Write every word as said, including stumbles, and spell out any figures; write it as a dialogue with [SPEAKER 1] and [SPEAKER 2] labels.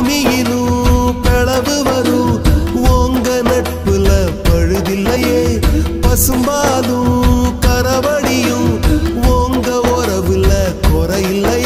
[SPEAKER 1] பூமியிலும் களவு வரும் உங்க நட்புல பழுதில்லையே பசும்பாலும் கரவடியும் உங்க உறவுல குறையில்லையே